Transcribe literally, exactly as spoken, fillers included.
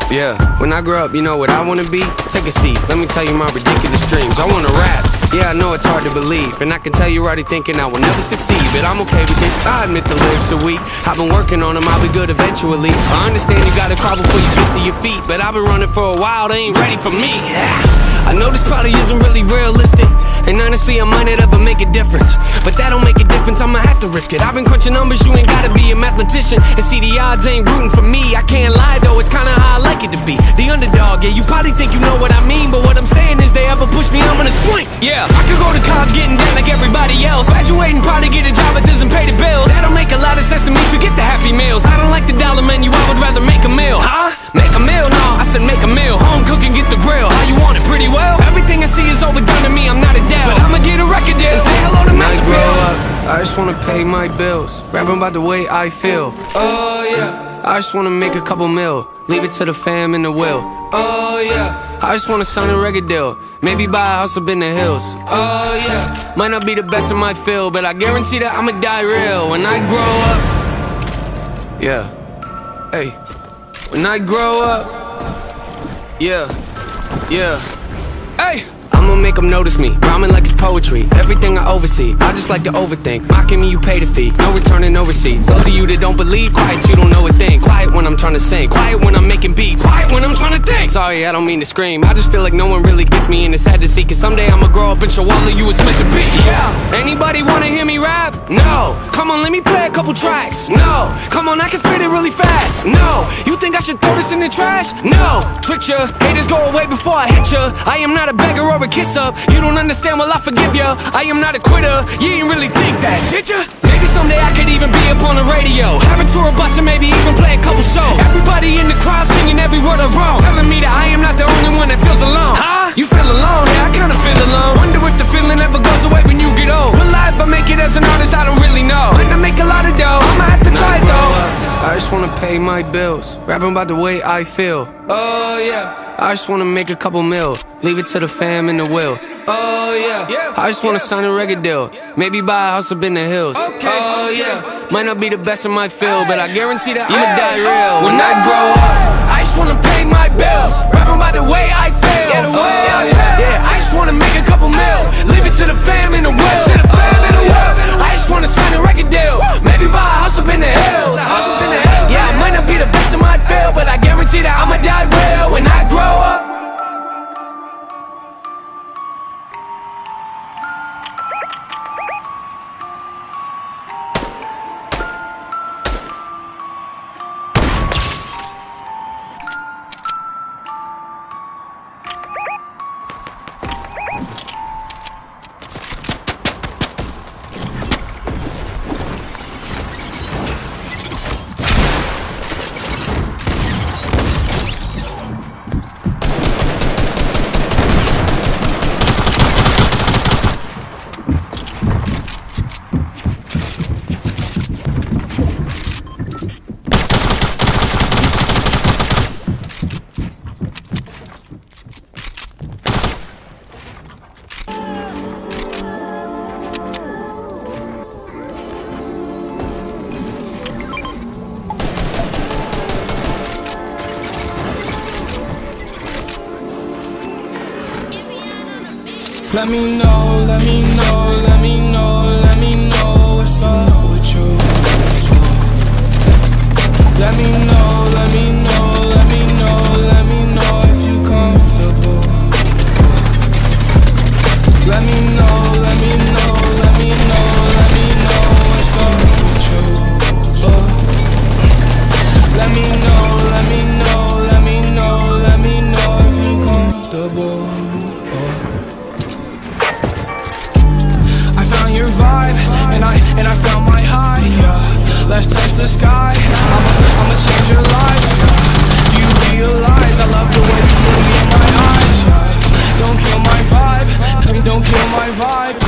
Yeah, when I grow up, you know what I wanna be? Take a seat, let me tell you my ridiculous dreams. I wanna rap, yeah, I know it's hard to believe, and I can tell you're already thinking I will never succeed, but I'm okay with it. I admit the lyrics are weak, I've been working on them, I'll be good eventually. I understand you gotta crawl before you get to your feet, but I've been running for a while, they ain't ready for me. I know this probably isn't really realistic, and honestly I might not ever make a difference, but that don't make a difference, I'ma have to risk it. I've been crunching numbers, you ain't gotta be a mathematician, and see the odds ain't rooting for me. I can't lie though, it's kinda how I like it to be, the underdog. Yeah, you probably think you know what I mean, but what I'm saying is they ever push me, I'm gonna swing. Yeah, I could go to college getting down like everybody else, graduating, probably get a job that doesn't pay the bills. That don't make a lot of sense to me, forget the happy meals. I don't like the dollar menu, I would rather make a meal. Huh? Make a meal? No, I said make a meal. Home cooking, get the grill. How you want it? Pretty well. Everything I see is overdone to me, I'm not a dad, but I'ma get a record deal and say hello to Master Bill. When I grow up, I just wanna pay my bills, rapping about the way I feel. Oh yeah, I just wanna make a couple mil, leave it to the fam and the will. Oh yeah, I just wanna sign a record deal, maybe buy a house up in the hills. Oh yeah, might not be the best in my field, but I guarantee that I'ma die real when I grow up. Yeah, hey, when I grow up. Yeah, yeah, hey! I'ma make them notice me, rhyming like it's poetry. Everything I oversee, I just like to overthink. Mocking me, you pay the fee, no returning, no receipts. Those of you that don't believe, quiet, you don't know a thing. Quiet when I'm trying to sing, quiet when I'm making beats, quiet when I'm trying to think. Sorry, I don't mean to scream, I just feel like no one really gets me, and it's sad to see, cause someday I'ma grow up and show all of you it's meant to be. Yeah, anybody wanna hear me rap? No. Come on, let me play a couple tracks. No. Come on, I can spit it really fast. No. You think I should throw this in the trash? No. Trick ya, haters go away before I hit ya. I am not a beggar or a kiss up. You don't understand, well I forgive ya. I am not a quitter, you ain't really think that, did ya? Maybe someday I could even be up on the radio, have a tour bus and maybe even play a couple shows. Everybody in the crowd singing every word I wrote, telling me that I am not the only one that feels alone. Huh? You feel alone? Yeah, I kinda feel alone. Wonder if the feeling ever goes away when you get old. Will I ever make it as an artist? I don't really know. Might not make a lot of dough, I'ma have to try it though. I just wanna pay my bills, rapping about the way I feel. Oh yeah, I just wanna make a couple mil, leave it to the fam and the will. Oh yeah, I just wanna sign a record deal, maybe buy a house up in the hills. Oh yeah, might not be the best in my field, but I guarantee that I'ma die real when I grow up. I just wanna pay my bills, rapping about the way I feel. Oh yeah, yeah, I just wanna make a couple mil, leave it to the fam and the will. To the fam and the will. I just wanna sign a record deal, maybe buy a house up in the hills. Yeah, I might not be the best in my field, but I guarantee that I'ma die real when I grow up. Let me know, let me know, let me know, let me know what's up with you. Let me know, let me know, let me know, let me know if you comfortable. Let me know, let me know, let me know, let me know what's up with you. Oh. Let me know, let me know, let me know, let me know if you comfortable. Your vibe, and I and I found my high. Yeah, let's touch the sky. I'ma I'ma change your life. Yeah, you realize I love the way you look me in my eyes. Yeah, don't kill my vibe. I mean, don't kill my vibe.